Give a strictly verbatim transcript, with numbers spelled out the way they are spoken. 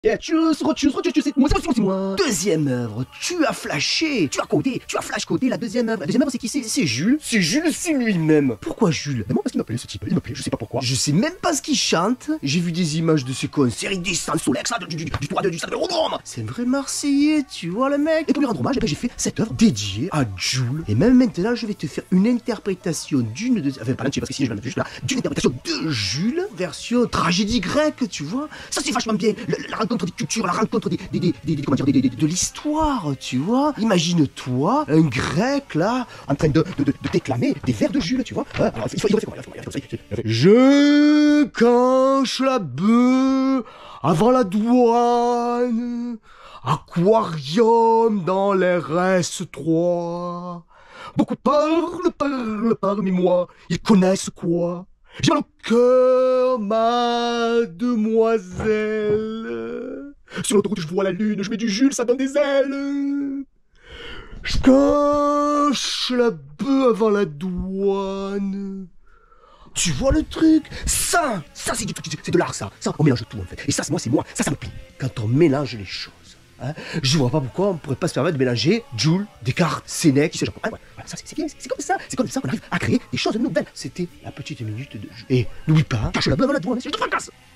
Yeah, tchuss, retchuss, retchuss, c'est moi, c'est moi, c'est moi. Deuxième œuvre, tu as flashé, tu as codé, tu as flash codé la deuxième œuvre. La deuxième œuvre, c'est qui? C'est Jules. C'est Jules, c'est lui-même. Pourquoi Jules? Mais moi, parce qu'il m'appelait ce type, il m'appelait, je sais pas pourquoi. Je sais même pas ce qu'il chante. J'ai vu des images de ce concert, il descend Solex, là, du, du, du, du toit de, du stade de Vélodrome. C'est un vrai Marseillais, tu vois le mec. Et pour lui rendre hommage, eh ben, j'ai fait cette œuvre dédiée à Jules. Et même maintenant, je vais te faire une interprétation d'une de, enfin pas l'entier parce que si je vais le mettre juste là, d'une interprétation de Jules, version tragédie grecque, tu vois. Ça c'est vachement bien. Le, la rencontre des cultures, la rencontre des, des, des, des, des comment dire, des, des, de l'histoire, tu vois. Imagine-toi un grec là, en train de, de, de, de déclamer des vers de Jules, tu vois. Alors, il faut, il faut faire quoi? Il faut, il faut, il faut, il faut, je canche la bœuf avant la douane, aquarium dans les S trois. Beaucoup parlent, parlent, parmi moi, ils connaissent quoi? J'ai mal au cœur, ma demoiselle. Sur l'autoroute, je vois la lune, je mets du Jules, ça donne des ailes. Je cache la bœuf avant la douane. Tu vois le truc? Ça, ça c'est du truc, c'est de l'art ça. Ça, on mélange tout en fait. Et ça, c'est moi, c'est moi. Ça, ça me plaît. Quand on mélange les choses. Hein, je vois pas pourquoi on pourrait pas se permettre de mélanger Jules, Descartes, Sénèque, qui Japon. Ah, ouais, voilà, ça c'est bien, c'est comme ça, c'est comme ça qu'on arrive à créer des choses nouvelles. C'était la petite minute de jeu. Et n'oublie pas, cache la bœuf avant la douane, je te fracasse.